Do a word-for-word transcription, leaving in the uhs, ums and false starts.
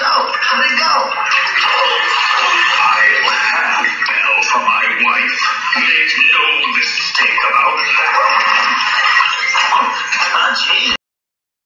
So, how'd it go? I'll have Belle for my wife. Make no